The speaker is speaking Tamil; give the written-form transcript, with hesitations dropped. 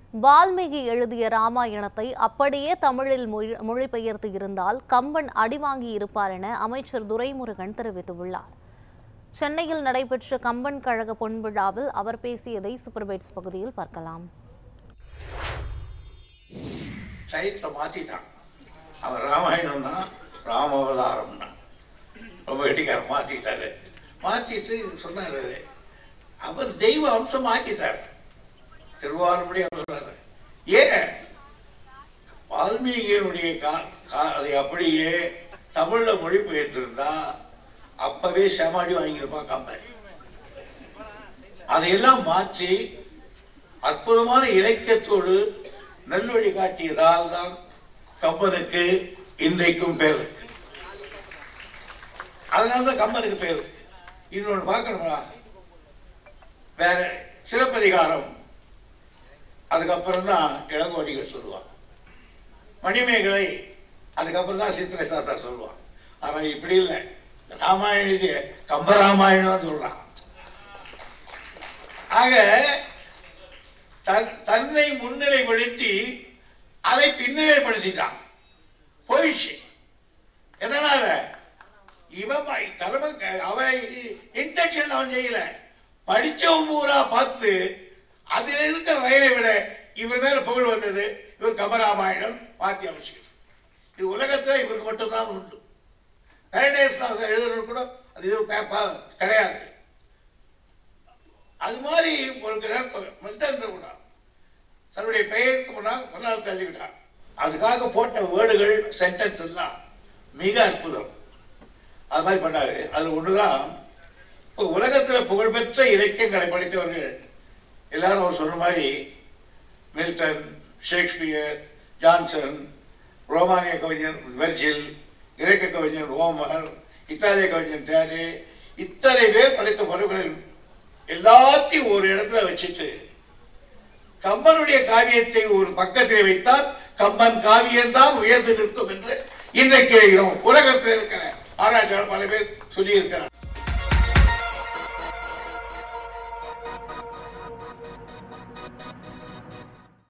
வால்மீகி எழுதிய ராமாயணத்தை அப்படியே தமிழில் மொழிபெயர்த்து இருந்தால் கம்பன் அடிவாங்கி இருப்பார் என அமைச்சர் துரைமுருகன் தெரிவித்துள்ளார். சென்னையில் நடைபெற்ற கம்பன் கழக பொன்விழாவில் அவர் பேசியதை சூப்பர்பைட்ஸ் பகுதியில் பார்க்கலாம். அவர் ராமாயணம்னா ராமவதாரம்னா ரொம்ப கெட்டிக்காரர் மாத்திட்டாரு. மாத்திட்டு சொன்னாரு, அவர் தெய்வ அம்சம் ஆக்கிட்டார். திருவாரூரை சொன்னாரு. ஏன் வால்மீகியினுடைய அதை அப்படியே தமிழ்ல மொழிபெயர்த்திருந்தா அப்பவே செமாடி வாங்கியிருப்பான் கம்பன். அதையெல்லாம் மாற்றி அற்புதமான இலக்கியத்தோடு நல்வழி காட்டியதால் தான் கம்பனுக்கு இன்றைக்கும் பேர். அதனால்தான் கம்பனுக்கு பேர். இன்னொன்று பார்க்கணுமா, வேற சிலப்பதிகாரம், அதுக்கப்புறம் தான் இளங்கோடிகள் சொல்லுவான். மணிமேகலை அதுக்கப்புறம் தான் சித்திரை சாஸ்திரா சொல்லுவான். ஆனா இப்படி இல்லை, ராமாயண கம்பராமாயணம் சொல்றான். ஆக தன்னை முன்னிலைப்படுத்தி அதை பின்னிலைப்படுத்திட்டான். போயிடுச்சு. எதனால? இவன் அவன் இன்டென்ஷன் அவன் செய்யல. படிச்சவன் பூரா பார்த்து அதில் இருக்கிற வயலை விட இவர் மேல புகழ் வந்தது. இவர் கம்பராமாயணம் மாற்றி அமைச்சு. இது உலகத்தில் இவருக்கு மட்டும்தான் உண்டு. பேரடைஸ் எழுதுறது கூட அது கிடையாது. அது மாதிரி ஒரு கூட தன்னுடைய பெயருக்கு முன்னால் தள்ளிவிட்டார். அதுக்காக போட்ட வேர்டுகள் சென்டென்ஸ் எல்லாம் மிக அற்புதம். அது மாதிரி பண்ணாரு. அது ஒண்ணுதான் இப்போ உலகத்தில் புகழ்பெற்ற இலக்கியங்களை படித்தவர்கள் எல்லாரும் அவர் சொன்ன மாதிரி மில்டன், ஷேக்ஸ்பியர், ஜான்சன், ரோமானிய கவிஞர் வெர்ஜில், கிரேக்க கவிஞர் ரோமர், இத்தாலிய கவிஞர் டேரே, இத்தனை பேர் படித்த பொருட்களை எல்லாத்தையும் ஒரு இடத்துல வச்சுட்டு கம்பனுடைய காவியத்தை ஒரு பக்கத்தில் வைத்தால் கம்பன் காவியம்தான் உயர்ந்து நிற்கும் என்று இன்றைக்கு உலகத்தில் இருக்கிற ஆராய்ச்சியாளர் பல பேர் சொல்லி இருக்கிறார்.